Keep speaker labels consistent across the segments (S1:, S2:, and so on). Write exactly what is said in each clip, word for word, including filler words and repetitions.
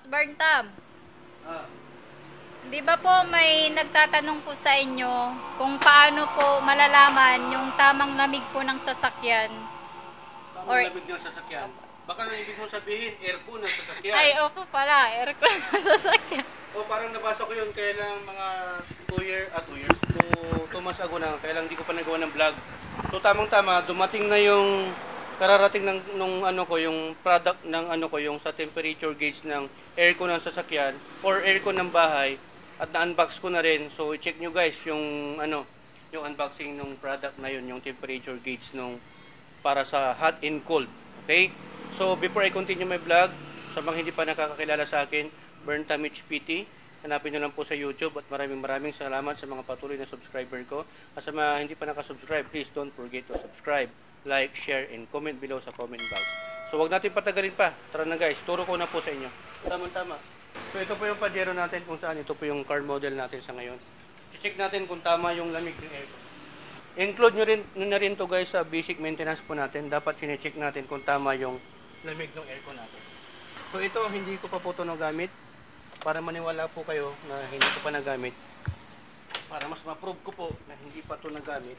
S1: Burntam,
S2: Ah.
S1: di ba po may nagtatanong po sa inyo kung paano po malalaman yung tamang lamig po ng sasakyan?
S2: Tamang
S1: Or-
S2: lamig ng sasakyan. Baka ang ibig mong sabihin, aircon ng sasakyan.
S1: Ay, opo pala, aircon ng sasakyan.
S2: O parang nabasa ko yun, kaya lang mga two years, ah two years, two months ago na, kaya lang hindi ko pa nagawa ng vlog. So tamang-tama, dumating na yung kararating ng nung ano ko, yung product ng ano ko, yung sa temperature gauge ng aircon ng sasakyan or aircon ng bahay, at na-unbox ko na rin. So i-check nyo guys yung ano, yung unboxing ng product na yun, yung temperature gauge nung para sa hot and cold. Okay? So before I continue my vlog, sa mga hindi pa nakakakilala sa akin, Burntam H P T, hanapin nyo lang po sa YouTube, at maraming maraming salamat sa mga patuloy na subscriber ko. At sa mga hindi pa nakasubscribe, please don't forget to subscribe, like, share, and comment below sa comment box. So wag natin patagalin pa. Tara na guys, turo ko na po sa inyo. Tama-tama. So ito po yung Pajero natin, kung saan ito po yung car model natin sa ngayon. I-check natin kung tama yung lamig ng aircon. Include nyo rin, nyo na rin to guys sa basic maintenance po natin. Dapat sine-check natin kung tama yung lamig ng aircon natin. So ito, hindi ko pa po ito nagamit. Para maniwala po kayo na hindi ko pa nagamit. Para mas ma-prove ko po na hindi pa ito nagamit,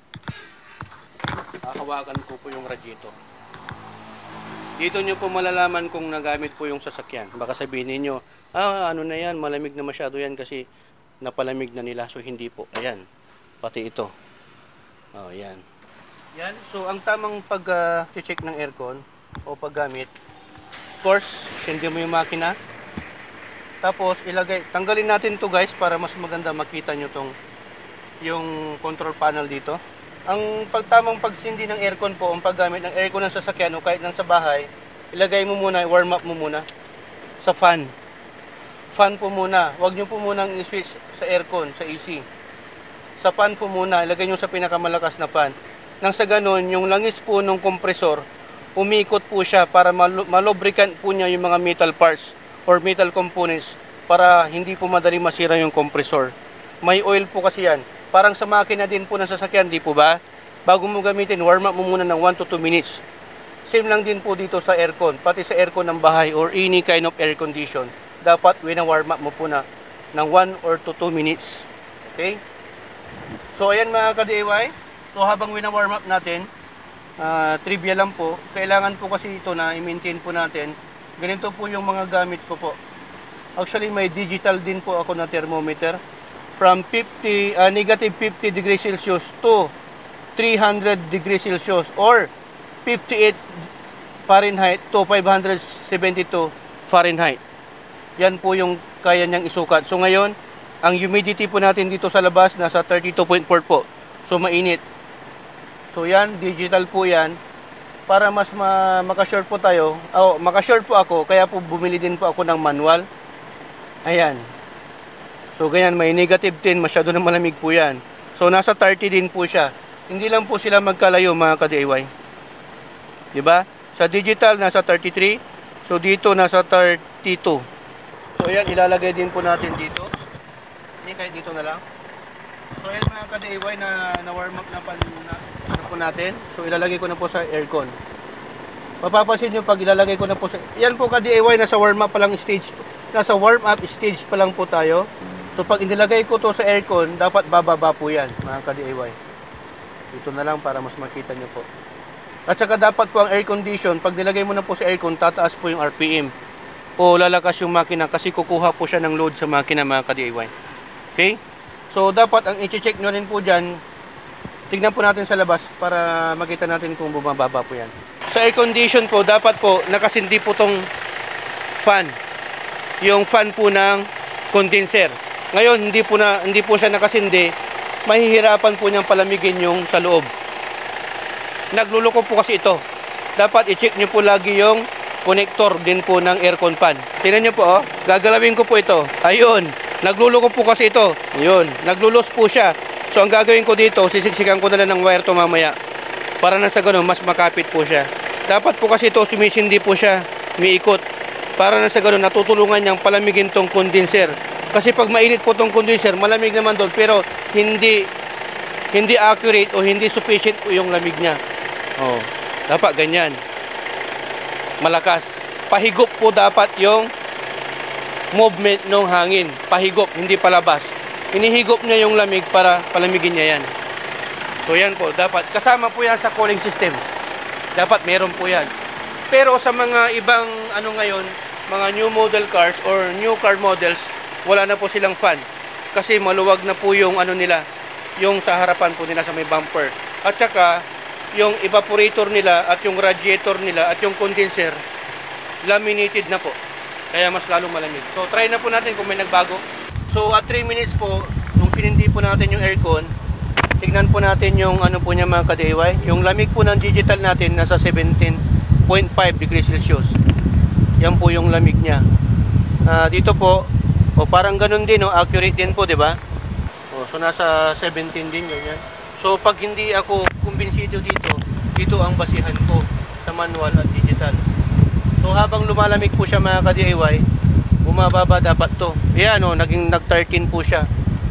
S2: hahawakan ko po yung radiator. Dito nyo po malalaman kung nagamit po yung sasakyan. Baka sabihin niyo, ah ano na yan, malamig na masyado yan kasi napalamig na nila. So hindi po, ayan, pati ito. Oh, yan. Yan, so ang tamang pag-check uh, ng aircon o paggamit, of course, hindi mo yung makina. Tapos ilagay, tanggalin natin to guys para mas maganda makita nyo tong yung control panel dito. Ang pagtamang pagsindi ng aircon po, ang paggamit ng aircon ng sasakyan o kahit ng sa bahay, ilagay mo muna, warm up mo muna sa fan. Fan po muna, huwag nyo po munang i-switch sa aircon, sa A C. Sa fan po muna, ilagay nyo sa pinakamalakas na fan. Nang sa ganun, yung langis po ng kompresor, umikot po siya para malubricant po niya yung mga metal parts or metal components para hindi po madaling masira yung kompresor. May oil po kasi yan. Parang sa makina din po ng sasakyan, di po ba? Bago mo gamitin, warm up mo muna ng one to two minutes. Same lang din po dito sa aircon, pati sa aircon ng bahay or any kind of air condition. Dapat wina-warm up mo po na ng one or to two minutes. Okay? So ayan mga ka-D I Y. So habang wina-warm up natin, uh, trivia lang po, kailangan po kasi ito na i-maintain po natin. Ganito po yung mga gamit ko po. Actually, may digital din po ako na thermometer. From fifty, uh, negative fifty degrees Celsius to three hundred degrees Celsius or fifty-eight Fahrenheit to five hundred seventy-two Fahrenheit. Yan po yung kaya niyang isukat. So ngayon, ang humidity po natin dito sa labas nasa thirty-two point four po. So mainit. So yan, digital po yan. Para mas ma makasure po tayo, oh, makasure po ako, kaya po bumili din po ako ng manual. Ayan. So ganyan, may negative ten, masyado na malamig po yan. So nasa thirty din po siya. Hindi lang po sila magkalayo mga ka-D I Y. Diba? Sa digital nasa thirty-three, so dito nasa thirty-two. So ayan, ilalagay din po natin dito. Hindi, kahit dito na lang. So ayan mga ka-D I Y na, na warm up na pan na, na po natin. So ilalagay ko na po sa aircon. Mapapansin nyo pag ilalagay ko na po sa... Yan po ka-D I Y, nasa warm up pa lang stage. Nasa warm up stage pa lang po tayo. So pag inilagay ko to sa aircon, dapat bababa po yan mga ka-D I Y. Ito na lang para mas makita nyo po. At saka dapat po ang air condition, pag nilagay mo na po sa aircon, tataas po yung R P M. O lalakas yung makina kasi kukuha po siya ng load sa makina mga ka-D I Y. Okay? So dapat ang i-check nyo rin po dyan, tignan po natin sa labas para makita natin kung bumababa po yan. Sa air condition po, dapat po nakasindi po tong fan. Yung fan po ng condenser. Ngayon, hindi po, na, hindi po siya nakasindi, mahihirapan po niyang palamigin yung sa loob. Nagluluko po kasi ito. Dapat i-check nyo po lagi yung connector din po ng aircon fan. Tingnan nyo po, oh. Gagalawin ko po ito. Ayun. Nagluluko po kasi ito. Ayun. Naglulos po siya. So, ang gagawin ko dito, sisiksikan ko na lang ng wire to mamaya. Para na sa ganun, mas makapit po siya. Dapat po kasi ito, sumisindi po siya. Umiikot. Para na sa ganun, natutulungan niyang palamigin tong condenser. Kasi pag mainit po tong condenser, malamig naman doon. Pero, hindi, hindi accurate o hindi sufficient po yung lamig niya. Oh, dapat ganyan. Malakas. Pahigop po dapat yung movement ng hangin. Pahigop, hindi palabas. Hinihigop niya yung lamig para palamigin niya yan. So yan po, dapat kasama po yan sa cooling system. Dapat meron po yan. Pero sa mga ibang ano ngayon, mga new model cars or new car models, wala na po silang fan. Kasi maluwag na po yung ano nila, yung sa harapan po nila sa may bumper. At saka, yung evaporator nila at yung radiator nila at yung condenser, laminated na po. Kaya mas lalong malamig. So try na po natin kung may nagbago. So at three minutes po, nung sinindi po natin yung aircon, tignan po natin yung ano po niya mga ka-D I Y. Yung lamig po ng digital natin nasa seventeen point five degrees Celsius. Yan po yung lamig niya. Uh, dito po, o parang ganun din, no? Accurate din po, di ba? O, so nasa seventeen din ganyan. So pag hindi ako kumbinsido dito, dito ang basihan ko sa manual at digital. So habang lumalamig po siya mga ka-D I Y, bumababa dapat to. Ayan o, naging nag thirteen po siya.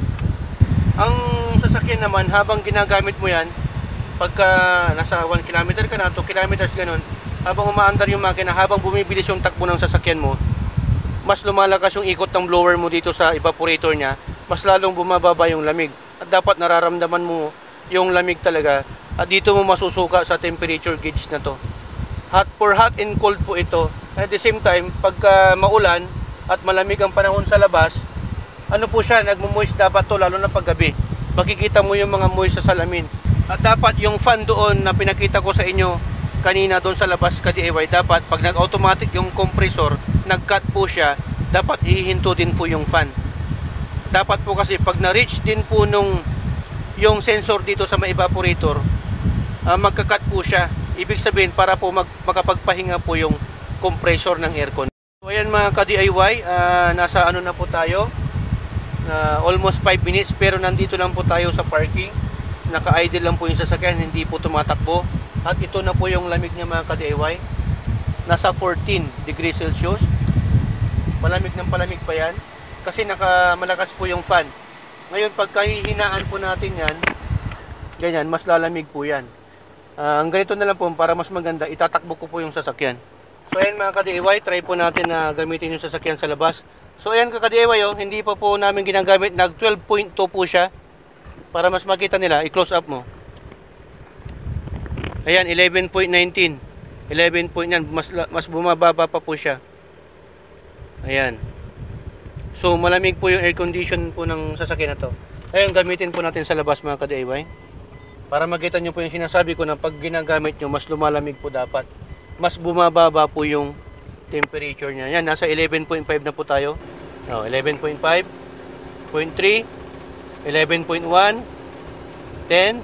S2: Ang sasakyan naman, habang ginagamit mo yan, pagka nasa one kilometer ka na, two kilometers ganun, habang umaandar yung makina, habang bumibilis yung takbo ng sasakyan mo, mas lumalakas yung ikot ng blower mo dito sa evaporator niya, mas lalong bumababa yung lamig. At dapat nararamdaman mo yung lamig talaga, at dito mo masusuka sa temperature gauge na to. Hot for hot and cold po ito. At the same time, pagka maulan at malamig ang panahon sa labas, ano po siya, nagmo-moist dapat to, lalo na paggabi. Makikita mo yung mga moist sa salamin. At dapat yung fan doon na pinakita ko sa inyo kanina doon sa labas ka-D I Y, dapat pag nag-automatic yung compressor, nag-cut po siya, dapat ihinto din po yung fan. Dapat po kasi pag na-reach din po nung yung sensor dito sa may evaporator, uh, magka-cut po siya. Ibig sabihin para po mag makapagpahinga po yung compressor ng aircon. So ayan mga ka-D I Y, uh, nasa ano na po tayo, uh, almost five minutes, pero nandito lang po tayo sa parking. Naka-idle lang po yung sasakyan, hindi po tumatakbo. At ito na po yung lamig niya mga ka-D I Y. Nasa fourteen degrees Celsius. Malamig ng palamig pa yan. Kasi naka malakas po yung fan. Ngayon pagka hihinaan po natin yan, ganyan, mas lalamig po yan. Uh, ang ganito na lang po, para mas maganda, itatakbo ko po yung sasakyan. So ayan mga ka-D I Y, try po natin na gamitin yung sasakyan sa labas. So ayan ka-D I Y, oh, hindi pa po namin ginagamit. Nag twelve point two po siya. Para mas makita nila, i-close up mo. Ayan, eleven point one nine. eleven point yan, mas, mas bumababa pa po siya. Ayan. So, malamig po yung air condition po ng sasakyan na to. Ayan, gamitin po natin sa labas mga ka-D I Y. Para makita nyo po yung sinasabi ko na pag ginagamit nyo, mas lumalamig po dapat. Mas bumababa po yung temperature niya. Ayan, nasa eleven point five na po tayo. Oh, eleven point five, point three, eleven point one, ten.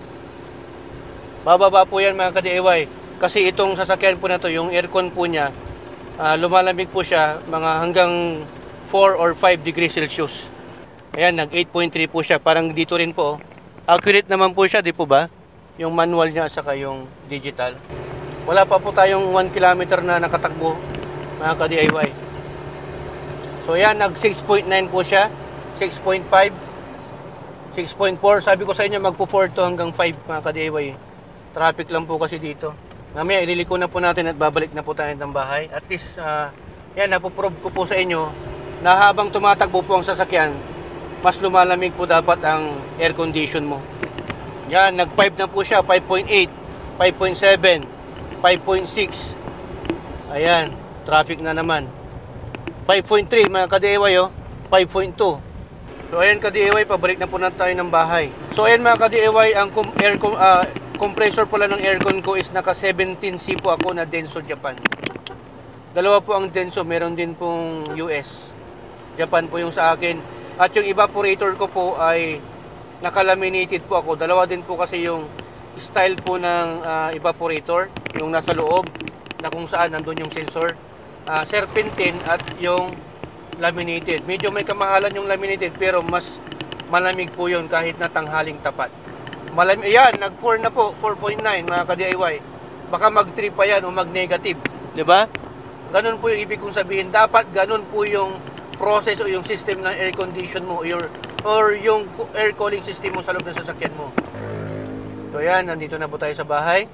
S2: Bababa po yan mga ka-D I Y. Kasi itong sasakyan po na to, yung aircon po niya, uh, lumalamig po siya mga hanggang four or five degrees Celsius. Ayan, nag eight point three po siya. Parang dito rin po. Accurate naman po siya, di po ba? Yung manual niya saka yung digital. Wala pa po tayong one kilometer na nakatakbo mga ka-D I Y. So ayan, nag six point nine po siya. six point five, six point four. Sabi ko sa inyo, magpo four to hanggang five mga ka-D I Y. Traffic lang po kasi dito. Mamaya ililiko na po natin at babalik na po tayo ng bahay. At least, uh, yan, napoprove ko po sa inyo na habang tumatakbo po ang sasakyan, mas lumalamig po dapat ang air condition mo. Yan, nag five na po siya, five point eight, five point seven, five point six. Ayan, traffic na naman. five point three mga ka-D I Y, oh, five point two. So ayan ka-D I Y, pabalik na po na tayo ng bahay. So ayan mga ka-D I Y, ang air uh, compressor pala ng aircon ko is naka seventeen C po ako na Denso Japan. Dalawa po ang Denso, meron din pong U S. Japan po yung sa akin. At yung evaporator ko po ay naka-laminated po ako. Dalawa din po kasi yung style po ng uh, evaporator, yung nasa loob na kung saan nandun yung sensor. Uh, serpentine at yung laminated. Medyo may kamahalan yung laminated pero mas malamig po yun kahit na tanghaling tapat. Malamig, yan, nag four na po, four point nine mga ka-D I Y. Baka mag three pa yan o mag negative, di ba? Ganun po yung ibig kong sabihin. Dapat ganun po yung process o yung system ng air condition mo or, or yung air cooling system mo sa loob ng sasakyan mo. So yan, nandito na po tayo sa bahay.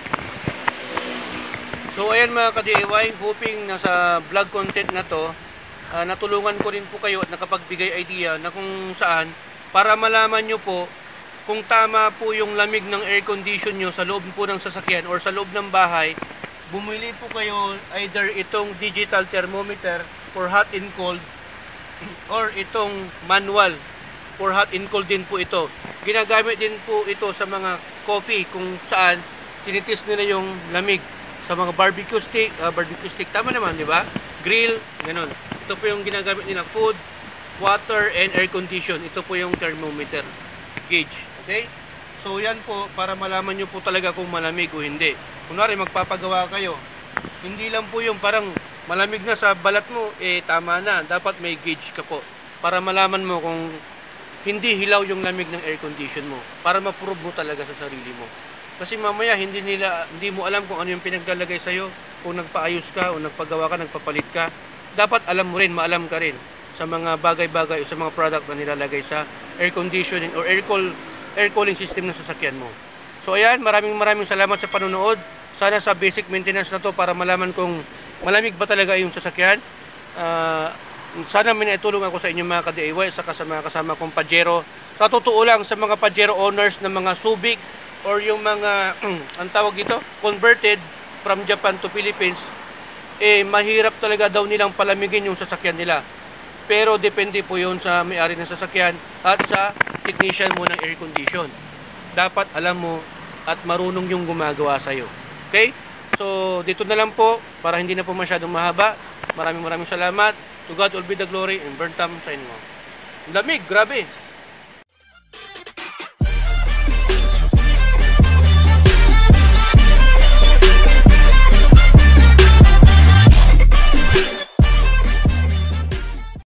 S2: So ayan mga ka-D I Y, hoping na sa vlog content na to uh, natulungan ko rin po kayo at nakapagbigay idea na kung saan para malaman nyo po kung tama po yung lamig ng air condition nyo sa loob po ng sasakyan or sa loob ng bahay. Bumili po kayo either itong digital thermometer for hot and cold or itong manual for hot and cold din po ito. Ginagamit din po ito sa mga coffee kung saan tinitest nila yung lamig sa mga barbecue stick, uh, barbecue stick tama naman, di ba? Grill, ganun. Ito po yung ginagamit nila, food, water and air condition. Ito po yung thermometer gauge. Okay? So yan po para malaman nyo po talaga kung malamig o hindi. Kunwari magpapagawa kayo, hindi lang po yung parang malamig na sa balat mo, eh tama na. Dapat may gauge ka po para malaman mo kung hindi hilaw yung lamig ng air condition mo. Para ma-prove mo talaga sa sarili mo. Kasi mamaya hindi nila hindi mo alam kung ano yung pinaglalagay sa iyo, kung nagpaayos ka o nagpagawa ka, nagpapalit ka. Dapat alam mo rin, maalam ka rin sa mga bagay-bagay o sa mga product na nilalagay sa air conditioning or air cool air cooling system ng sasakyan mo. So ayan, maraming maraming salamat sa panonood. Sana sa basic maintenance na to para malaman kung malamig ba talaga yung sasakyan. Uh, sana may naitulong ako sa inyong mga ka-D I Y saka sa mga kasama kong Pajero. Sa totoo lang sa mga Pajero owners ng mga Subic or yung mga ang tawag dito, converted from Japan to Philippines, eh mahirap talaga daw nilang palamigin yung sasakyan nila. Pero depende po yun sa may-ari ng sasakyan at sa technician mo ng air condition. Dapat alam mo at marunong yung gumagawa sa'yo. Okay? So, dito na lang po para hindi na po masyadong mahaba. Maraming maraming salamat. To God will be the glory and burn time sa inyo. Lamig, grabe.